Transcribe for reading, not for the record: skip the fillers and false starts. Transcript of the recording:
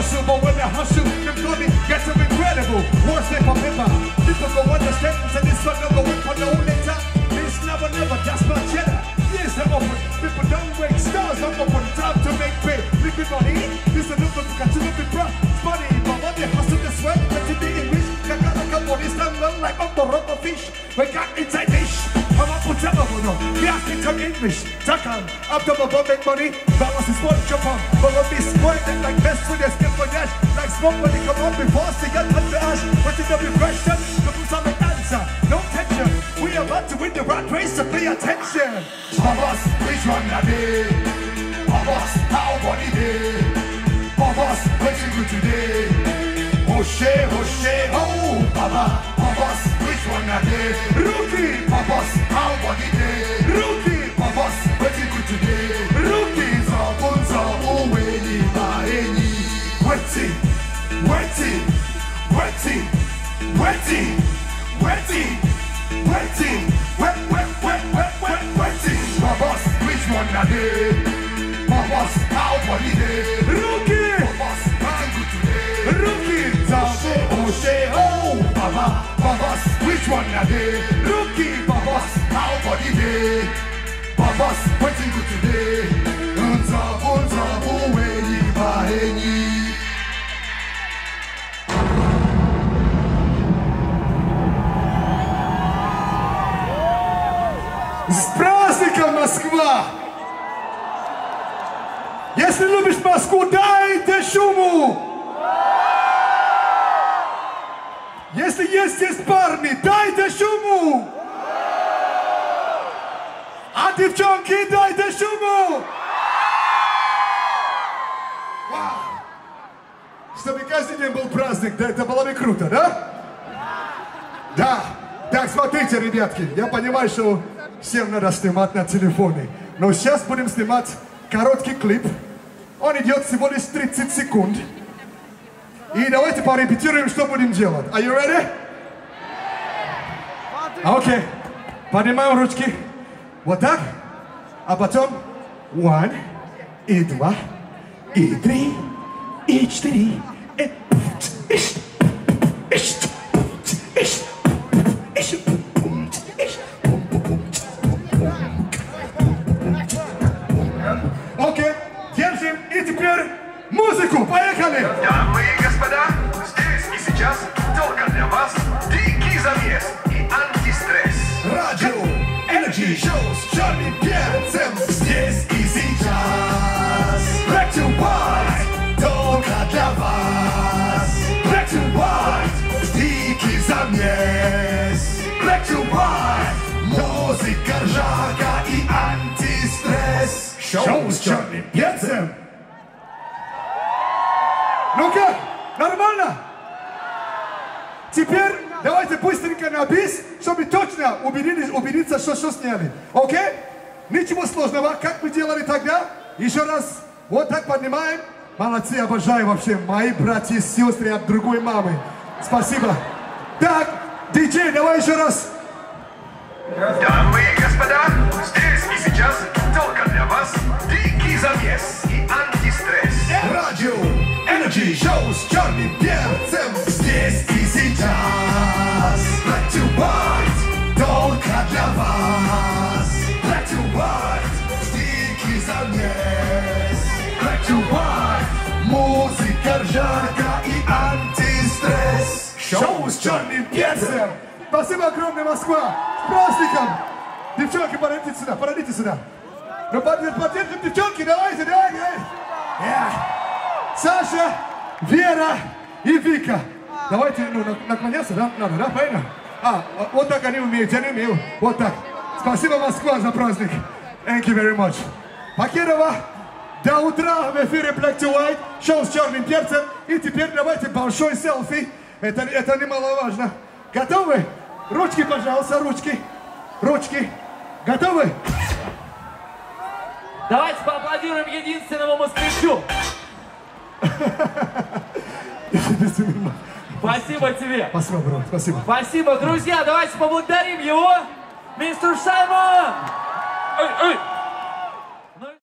hustle, but when they hustle, the money gets so incredible. One step of paper, people go understand, and this one never wait for no later. This never, that's my cheddar. Yes, I'm open. People don't break stars, I'm open. Time to make pay. Living money, this is a number to catch a little bit rough. It's funny, but when they hustle this way, that's the English. I gotta come on this time, well, like I'm the rubber fish. We got inside dish. I'm up with Jabba, we have to come English. Takan, after my bomb make money, that was his one chopper. But when we spoil them like best with their skin for dash, like smoke when they come up before, they get under ash. But in every question, the fools have an answer. No tension, we are about to win the rat race, so pay attention. Babas, which one are they? Babas, how body day? Babas, what's it good today? Hoshe, oh, Baba. Babas, which one are they? Rookie, Babas, how body day? Rookie, Babas, what's it good today? Rookie, Zabunza, Uweni, Baeni. Wetty, wetty, wetty, wetty, wetty, wetty, wetty. Babas, which one are they? Babas, how body day? Rookie, Babas, what's it good today? Rookie, Hoshe, oh, Baba. Babas, which one are they? Rookie, Babas, how body day? Babas, what's it good today? Unza, uweni, baeni. С праздником, Москва! Если любишь Москву, дайте шуму! Если есть здесь парни, дайте шуму! А девчонки, дайте шуму! Вау! Чтобы каждый день был праздник, да, это было бы круто, да? Да. Так, смотрите, ребятки, я понимаю, что всем надо снимать на телефоне. Но сейчас будем снимать короткий клип. Он идет всего лишь 30 секунд. И давайте порепетируем, что будем делать. Are you ready? Окей. Поднимаем ручки. Вот так. А потом 1, и 2, и 3, и 4. Окей. Держим. И теперь музыку. Поехали. Дамы и господа, здесь и сейчас только для вас дикий замес и антистресс. Радио, Energy Show с черным перцем. Здесь и сейчас. Black to white, только для вас. Black to white, дикий замес. Black to white, музыка, ржака и антистресс. Шоу с черным перцем. Ну как? Нормально? Теперь давайте быстренько на бис, чтобы точно убедиться, что сняли. Окей? Ничего сложного, как мы делали тогда. Еще раз. Вот так поднимаем. Молодцы, обожаю вообще. Мои братья и сестры от другой мамы. Спасибо. Так, диджей, давай еще раз. Дамы и господа, здесь и сейчас только для вас дикий замес и антистресс. Радио, Energy Show с черным перцем. Здесь и сейчас. Black to white, только для вас. Black to white, дикий замес. Black to white, музыка, ржака и антистресс. Шоу с черным перцем. Спасибо огромное, Москва. С праздником. Девчонки, подойдите сюда. Ну, поддержим девчонки, давайте. Саша, Вера и Вика. Давайте, наклоняться, да? Надо, да? Правильно? Вот так они умеют, я не умею. Вот так. Спасибо, Москва, за праздник. Thank you very much. Покедова, до утра в эфире Black to White, шоу с черным перцем. И теперь давайте большой селфи. Это немаловажно. Готовы? Ручки, пожалуйста, ручки. Ручки. Готовы? Давайте поаплодируем единственному москвичу. Спасибо тебе. Спасибо, бро, спасибо. Спасибо, друзья, давайте поблагодарим его. Мистер Саймон! Эй!